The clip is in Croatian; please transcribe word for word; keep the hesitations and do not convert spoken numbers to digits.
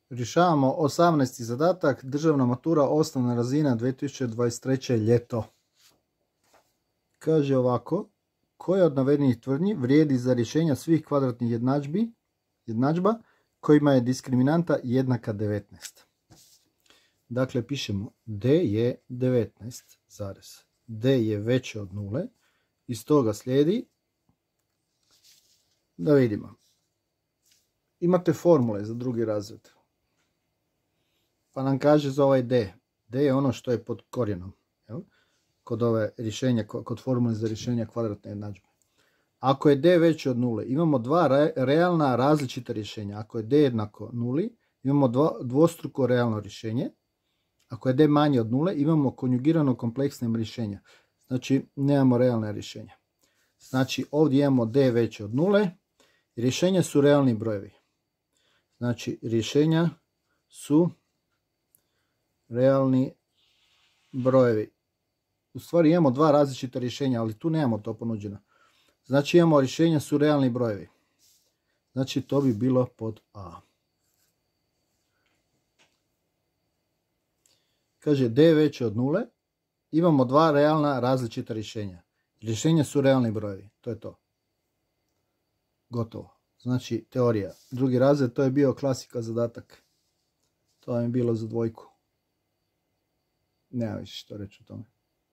Rješavamo osamnaesti zadatak, državna matura, osnovna razina dvije tisuće dvadeset treće ljeto. Kaže ovako, koja od navedenih tvrdnji vrijedi za rješenja svih kvadratnih jednadžbi, jednadžba kojima je diskriminanta jednaka devetnaest. Dakle, pišemo d je devetnaest, zarez. D je veće od nule. Iz toga slijedi, da vidimo, imate formule za drugi razred. Pa nam kaže za ovaj d. D je ono što je pod korijenom. Jel? Kod ove rješenja, kod formule za rješenja kvadratne jednadžbe. Ako je d veće od nule, imamo dva re, realna različita rješenja. Ako je d jednako nuli, imamo dva, dvostruko realno rješenje. Ako je d manje od nule, imamo konjugirano kompleksne rješenja. Znači, nemamo realne rješenja. Znači, ovdje imamo d veće od nule. Rješenja su realni brojevi. Znači, rješenja su realni brojevi. U stvari imamo dva različita rješenja, ali tu nemamo to ponuđeno. Znači, imamo rješenja su realni brojevi. Znači, to bi bilo pod A. Kaže, d veće od nule. Imamo dva realna različita rješenja. Rješenja su realni brojevi. To je to. Gotovo. Znači, teorija. Drugi razred, to je bio klasika zadatak. To vam je bilo za dvojku. Nema više što reći o tome.